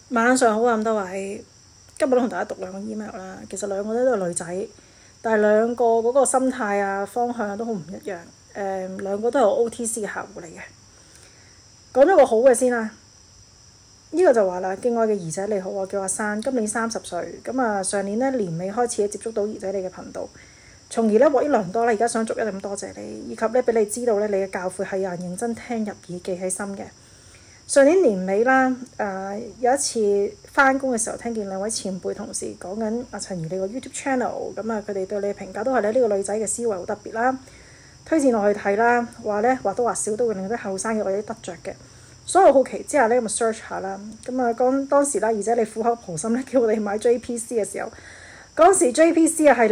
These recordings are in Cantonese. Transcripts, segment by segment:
晚上好啊，咁多位，今日都同大家讀兩個 email 啦。其實兩個都係女仔，但係兩個嗰個心態啊、方向啊都好唔一樣。兩個都係我 OTC 嘅客戶嚟嘅。講咗個好嘅先啦。呢個就話啦，敬愛嘅兒仔你好，我叫阿珊，今年30歲。咁啊，上年呢年尾開始接觸到兒仔你嘅頻道，從而呢獲益良多啦。而家想逐一咁多謝你，以及呢俾你知道呢你嘅教誨係有人認真聽入耳記喺心嘅。上年年尾啦，有一次返工嘅時候，聽見兩位前輩同事講緊阿陳怡你個 YouTube channel，咁啊佢哋對你嘅評價都係咧呢個女仔嘅思維好特別啦，推薦落去睇啦，話咧或多或少都會令到啲後生嘅我有啲得着嘅，所以我好奇之下咧咁啊 search 下啦，咁啊當時啦，而且你苦口婆心咧叫我哋買 JPC 嘅時候，嗰時 JPC 係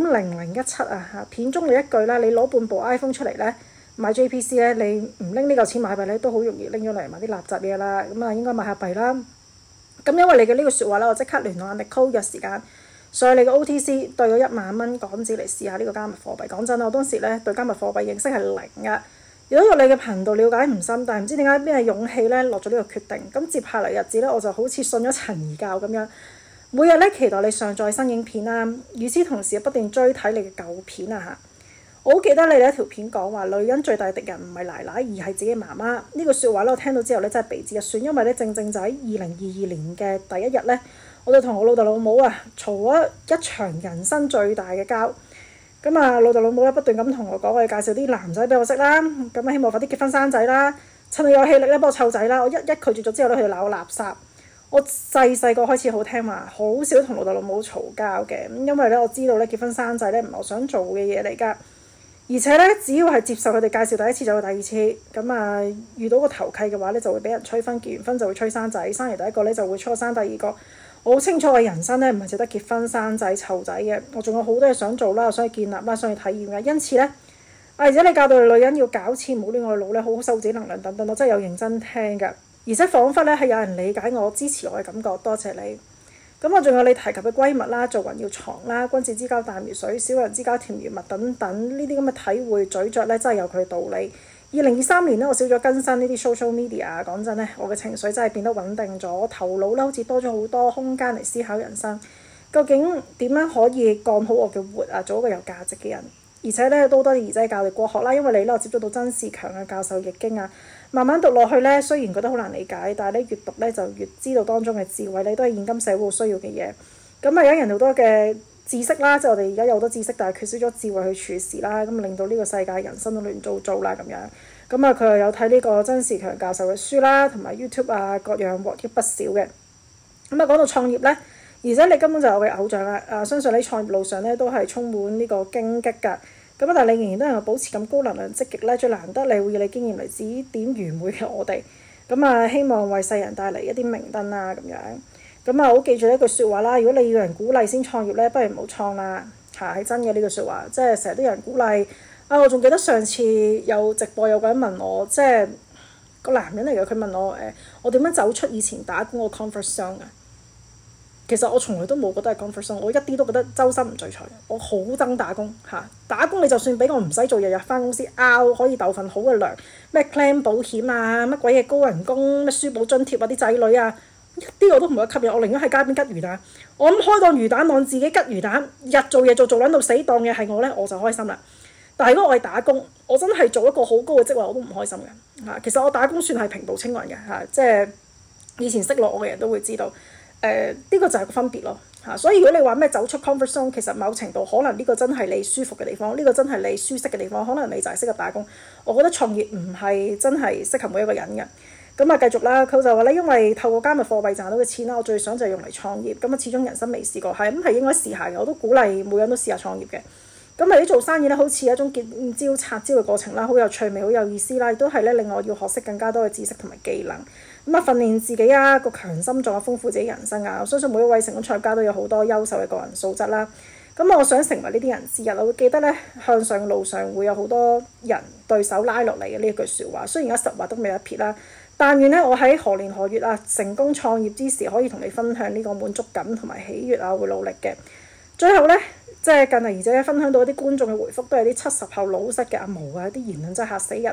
0.0017啊，片中你一句啦，你攞半部 iPhone 出嚟咧。買 JPC 咧，你唔拎呢嚿錢買幣咧，都好容易拎咗嚟買啲垃圾嘢啦。咁啊，應該買下幣啦。咁因為你嘅呢句説話咧，我即刻聯絡阿 Nicole 約時間，所以你嘅 OTC 對咗1萬蚊港紙嚟試下呢個加密貨幣。講真啦，我當時咧對加密貨幣認識係零㗎，亦都有你嘅頻道了解唔深，但係唔知點解邊係勇氣咧落咗呢個決定。咁接下嚟日子咧，我就好似信咗陳怡教咁樣，每日咧期待你上載新影片啦，與此同時不斷追睇你嘅舊片啊嚇。我好記得你哋一條片講話，女人最大敵人唔係奶奶，而係自己媽媽。呢句説話咧，我聽到之後咧真係鼻子一酸，因為咧正就喺2022年嘅第一日咧，我就同我老豆老母啊嘈咗一場人生最大嘅交。咁啊，老豆老母咧不斷咁同我講，我哋介紹啲男仔俾我識啦，咁啊希望快啲結婚生仔啦，趁你有氣力咧幫我湊仔啦。我一拒絕咗之後咧，佢就鬧我垃圾。我細個開始好聽話，好少同老豆老母嘈交嘅，因為咧我知道咧結婚生仔咧唔係我想做嘅嘢嚟㗎。而且咧，只要係接受佢哋介紹第一次就會第二次，咁啊遇到個頭契嘅話咧，就會俾人催婚，結完婚就會催生仔，生完第一個咧就會初生第二個。我好清楚我人生咧唔係淨得結婚生仔湊仔嘅，我仲有好多嘢想做啦，想去建立啦，想去體驗嘅。因此咧，而且你教導女人要搞錢，唔好亂愛腦咧，好好收自己能量等等，我真係有認真聽㗎。而且彷彿咧係有人理解我、支持我嘅感覺，多謝你。咁我仲有你提及嘅閨蜜啦，做人要藏啦，君子之交淡如水，小人之交甜如蜜等等呢啲咁嘅體會咀嚼咧，真係有佢嘅道理。2023年咧，我少咗更新呢啲 social media，講真咧，我嘅情緒真係變得穩定咗，頭腦咧好似多咗好多空間嚟思考人生，究竟點樣可以幹好我嘅活啊，做一個有價值嘅人。而且咧都多啲兒仔教你過學啦，因為你咧我接觸到曾仕強嘅教授易經啊，慢慢讀落去咧，雖然覺得好難理解，但係咧越讀咧就越知道當中嘅智慧，你都係現今社會需要嘅嘢。咁啊有人好多嘅知識啦，即係我哋而家有好多知識，但係缺少咗智慧去處事啦，咁令到呢個世界人生都亂糟糟啦咁樣。咁啊佢又有睇呢個曾仕強教授嘅書啦，同埋 YouTube 啊各樣獲益不少嘅。咁啊講到創業咧。而且你根本就係我嘅偶像啦！相信你創業路上咧都係充滿呢個荊棘㗎。咁但係你仍然都係保持咁高能量積極咧，最難得你會以你經驗嚟指點愚昧嘅我哋。希望為世人帶嚟一啲明燈啦咁樣。好記住呢句説話啦！如果你要人鼓勵先創業咧，不如唔好創啦嚇，係真嘅呢句説話。即係成日都有人鼓勵。我仲記得上次有直播有個人問我，即係個男人嚟嘅，佢問我我點樣走出以前打工個 comfort zone 啊？其實我從來都冇覺得係 comfort zone，我一啲都覺得周身唔聚財。我好憎打工嚇，打工你就算俾我唔使做，日日返公司可以鬥份好嘅糧，咩 claim 保險啊，乜鬼嘢高人工，咩書簿津貼啊，啲仔女啊，一啲我都唔會吸引。我寧願喺街邊吉魚蛋，我諗開檔魚蛋檔自己吉魚蛋，日做嘢做撚到死檔嘅係我咧，我就開心啦。但係如果我係打工，我真係做一個好高嘅職位，我都唔開心嘅嚇。其實我打工算係平步青雲嘅嚇，即係以前識落我嘅人都會知道。呢個就係個分別咯嚇，所以如果你話咩走出 comfort zone，其實某程度可能呢個真係你舒服嘅地方，呢個真係你舒適嘅地方，可能你就係適合打工。我覺得創業唔係真係適合每一個人嘅。繼續啦，佢就話咧，因為透過加密貨幣賺到嘅錢啦，我最想就係用嚟創業。始終人生未試過，係應該試下嘅。我都鼓勵每人都試下創業嘅。啲做生意咧，好似一種見招拆招嘅過程啦，好有趣味，好有意思啦，亦都係咧令我要學識更加多嘅知識同埋技能。訓練自己啊，個強心臟，豐富自己人生啊！我相信每一位成功創業家都有好多優秀嘅個人素質啦。我想成為呢啲人之一，我會記得咧向上嘅路上會有好多人對手拉落嚟嘅呢一句説話。雖然而家實話都未有一撇啦，但願咧我喺何年何月啊成功創業之時，可以同你分享呢個滿足感同埋喜悅啊，會努力嘅。最後咧，即係近嚟而且分享到一啲觀眾嘅回覆，都係啲70後老實嘅阿毛啊，啲言論真係嚇死人。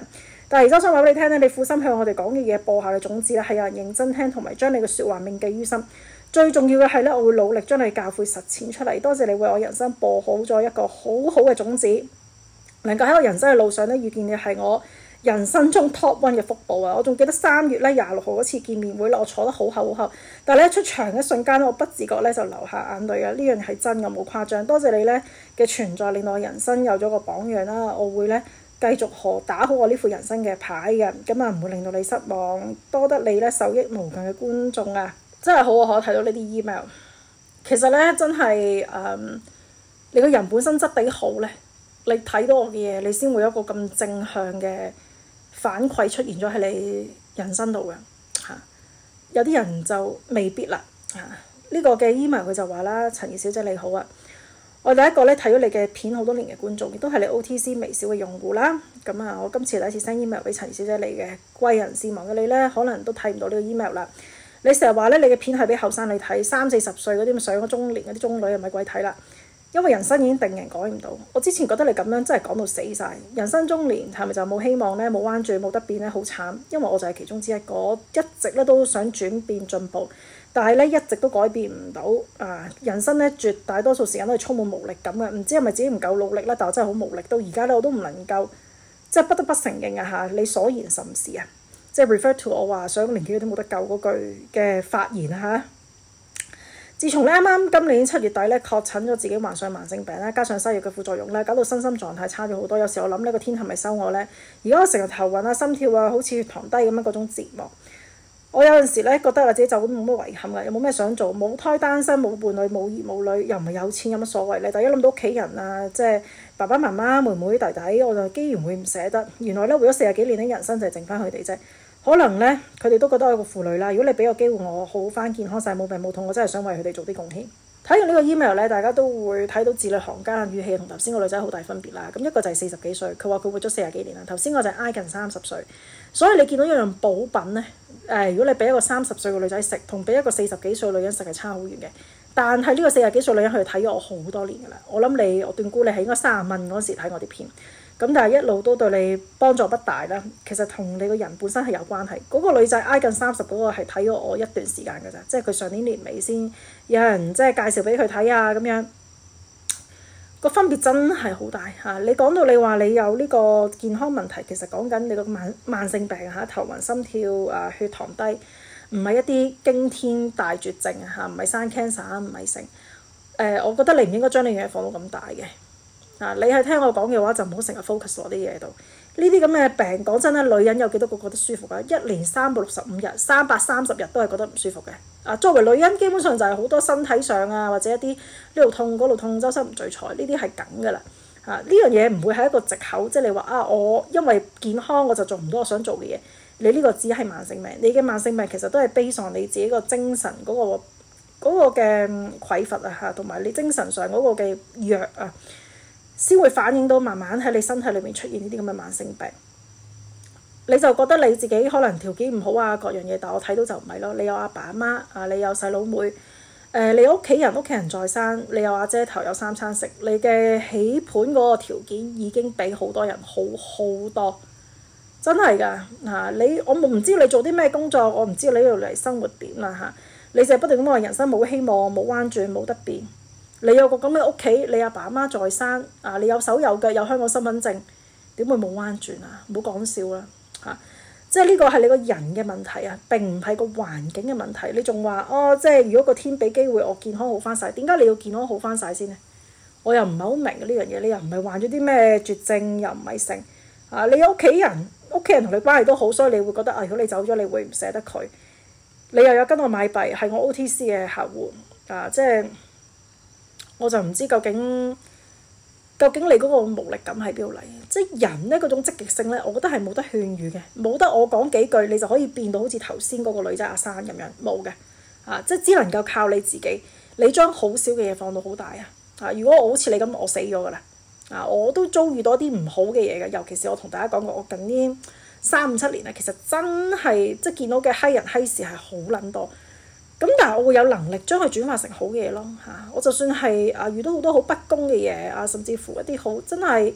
但係而家想話俾你聽咧，你苦心向我哋講嘅嘢播下嘅種子咧，係有人認真聽同埋將你嘅説話銘記於心。最重要嘅係咧，我會努力將你教誨實踐出嚟。多謝你為我人生播好咗一個好好嘅種子，能夠喺我人生嘅路上咧遇見你係我人生中 top one 嘅福報啊！我仲記得3月咧26號嗰次見面會咧，我坐得好厚好厚，但係咧一出場嘅瞬間咧，我不自覺咧就流下眼淚啊！呢樣嘢係真嘅，冇誇張。多謝你咧嘅存在，令到我人生有咗個榜樣啦。我會咧繼續打好我呢副人生嘅牌嘅，咁啊唔會令到你失望。多得你咧受益無盡嘅觀眾啊！真係好啊！我睇到呢啲 email， 其實咧真係你個人本身質地好咧，你睇到我嘅嘢，你先會有一個咁正向嘅反饋出現咗喺你人生度嘅嚇。有啲人就未必啦嚇。呢個嘅 email 佢就話啦：陳怡小姐你好啊，我第一個咧睇咗你嘅片好多年嘅觀眾，亦都係你 OTC 微小嘅用戶啦。咁啊，我今次第一次 send email 俾陳怡小姐你嘅貴人事忙嘅你咧，可能都睇唔到呢個 email 啦。你成日話咧，你嘅片係俾後生女睇，30-40歲嗰啲咁上咗中年嗰啲中女，係咪鬼睇啦？因為人生已經定型，改唔到。我之前覺得你咁樣真係講到死晒。人生中年係咪就冇希望咧？冇彎轉，冇得變咧，好慘。因為我就係其中之一個，我一直咧都想轉變進步，但係咧一直都改變唔到。人生咧絕大多數時間都係充滿無力感嘅，唔知係咪自己唔夠努力啦？但我真係好無力，到而家咧我都唔能夠，即係不得不承認啊嚇！你所言甚是啊！即係 refer to 我話上年紀都冇得救嗰句嘅發言嚇。自從咧啱啱今年7月底咧確診咗自己患上慢性病啦，加上西藥嘅副作用咧，搞到身心狀態差咗好多。有時我諗呢個天係咪收我咧？而家我成日頭暈啊、心跳啊，好似血糖低咁樣嗰種折磨。我有陣時咧覺得我自己就咁冇乜遺憾㗎，又冇咩想做，冇胎單身，冇伴侶，冇兒冇女，又唔係有錢，有乜所謂咧？但係一諗到屋企人啊，即係爸爸媽媽、妹妹弟弟，我就竟然會唔捨得。原來咧活咗40幾年嘅人生就係剩翻佢哋啫。可能咧，佢哋都覺得我係個婦女啦。如果你俾個機會我好翻健康晒冇病冇痛，我真係想為佢哋做啲貢獻。睇完呢個 email 咧，大家都會睇到字裏行間語氣同頭先個女仔好大分別啦。咁一個就係40幾歲，佢話佢活咗40幾年啦。頭先我就係挨近30歲，所以你見到一樣補品咧，如果你俾一個30歲嘅女仔食，同俾一個40幾歲女人食係差好遠嘅。但係呢個40幾歲女人佢睇咗我好多年㗎啦。我諗我斷估你係應該30蚊嗰時睇我啲片。咁但係一路都對你幫助不大啦。其實同你個人本身係有關係。嗰個女仔挨近30嗰個係睇咗我一段時間㗎咋，即係佢上年年尾先有人即係介紹俾佢睇啊咁樣。個分別真係好大嚇。你講到你話你有呢個健康問題，其實講緊你個慢性病嚇，頭暈心跳血糖低，唔係一啲驚天大絕症嚇，唔係生 cancer 唔係成。我覺得你唔應該將呢樣嘢放到咁大嘅。你係聽我講嘅話，就唔好成日 focus 落啲嘢度。呢啲咁嘅病，講真咧，女人有幾多個覺得舒服㗎？一年365日，330日都係覺得唔舒服嘅。作為女人，基本上就係好多身體上或者一啲呢度痛嗰度痛，周身唔聚財，呢啲係梗㗎啦。呢樣嘢唔會係一個藉口，即係你話我因為健康我就做唔到我想做嘅嘢。你呢個只係慢性病，你嘅慢性病其實都係 base on你自己個精神嗰個嘅匱乏啊，同埋你精神上嗰個嘅弱啊。先會反映到慢慢喺你身體裏面出現呢啲咁嘅慢性病，你就覺得你自己可能條件唔好啊，各樣嘢，但我睇到就唔係咯。你有阿爸阿媽你有細佬妹，你屋企人在生，你有阿姐頭有3餐食，你嘅起盤嗰個條件已經比好多人好好多，真係㗎我唔知你做啲咩工作，我唔知你呢度嚟生活點啦嚇。你就係不斷咁話人生冇希望，冇彎轉，冇得變。你有個咁嘅屋企，你阿爸阿媽在生你有手有腳，有香港身份證，點會冇彎轉啊？唔好講笑啦即係呢個係你個人嘅問題啊，並唔係個環境嘅問題。你仲話即係如果個天俾機會我健康好翻晒，點解你要健康好翻晒先呢？我又唔係好明呢樣嘢。你又唔係患咗啲咩絕症，又唔係成你有屋企人同你關係都好，所以你會覺得如果你走咗，你會唔捨得佢。你又有跟我買幣，係我 OTC 嘅客戶即係。我就唔知究竟你嗰個無力感喺邊度嚟？即係人咧嗰種積極性咧，我覺得係冇得勸喻嘅，冇得我講幾句你就可以變到好似頭先嗰個女仔阿珊咁樣，冇嘅即係只能夠靠你自己。你將好少嘅嘢放到好大如果我好似你咁，我死咗㗎啦我都遭遇到啲唔好嘅嘢嘅，尤其是我同大家講過，我近呢3、5、7年其實真係即係見到嘅閪人閪事係好撚多。咁但係我會有能力將佢轉化成好嘅嘢咯我就算係遇到好多好不公嘅嘢甚至乎一啲好真係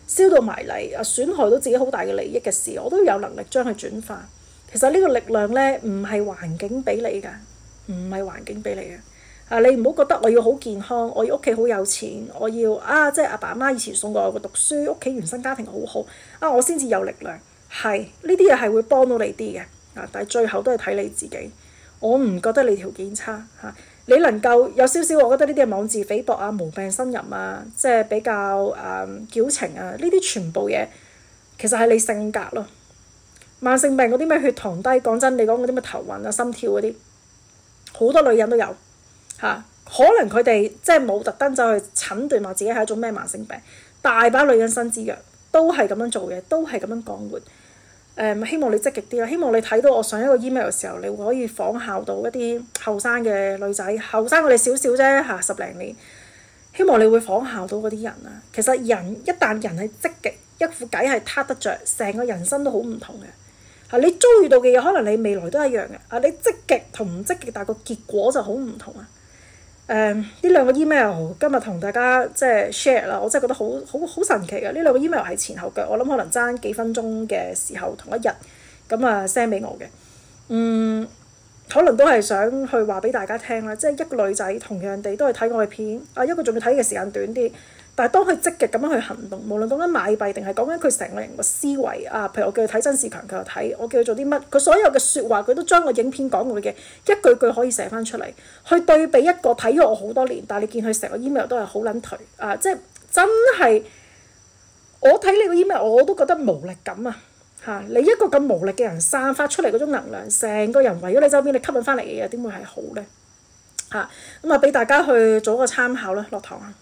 燒到埋嚟損害到自己好大嘅利益嘅事，我都有能力將佢轉化。其實呢個力量咧唔係環境俾你㗎，唔係環境俾你嘅。你唔好覺得我要好健康，我要屋企好有錢，我要即係阿爸阿媽以前送過我去讀書，屋企原生家庭好好我先至有力量。係呢啲嘢係會幫到你啲嘅但係最後都係睇你自己。我唔覺得你條件差你能夠有少少，我覺得呢啲係妄自菲薄無病呻吟即係比較矯情呢啲全部嘢其實係你性格咯。慢性病嗰啲咩血糖低，講真，你講嗰啲咩頭暈心跳嗰啲，好多女人都有可能佢哋即係冇特登走去診斷話自己係一種咩慢性病，大把女人身之弱都係咁樣做嘅，都係咁樣講活。希望你積極啲啦，希望你睇到我上一個 email 嘅時候，你會可以仿效到一啲後生嘅女仔，後生我哋少少啫10零年，希望你會仿效到嗰啲人其實人一旦人係積極，一副偈係撻得着，成個人生都好唔同嘅你遭遇到嘅嘢，可能你未來都一樣嘅你積極同唔積極，但係個結果就好唔同呢兩個 email 今日同大家即係 share 啦，我真係覺得好神奇嘅。呢兩個 email 係前後腳，我諗可能爭幾分鐘嘅時候同一日咁send 俾我嘅。可能都係想去話俾大家聽啦，即係一個女仔同樣地都係睇我嘅片一個仲要睇嘅時間短啲，但係當佢積極咁樣去行動，無論講緊買幣定係講緊佢成個人個思維譬如我叫佢睇曾仕強，佢又睇；我叫佢做啲乜，佢所有嘅説話佢都將個影片講過嘅一句句可以寫翻出嚟，去對比一個睇咗我好多年，但係你見佢成個 email 都係好撚頹即係真係我睇你個 email 我都覺得無力感你一個咁無力嘅人散發出嚟嗰種能量，成個人圍咗你周邊，你吸引翻嚟嘅嘢點會係好呢？咁俾大家去做個參考啦，落堂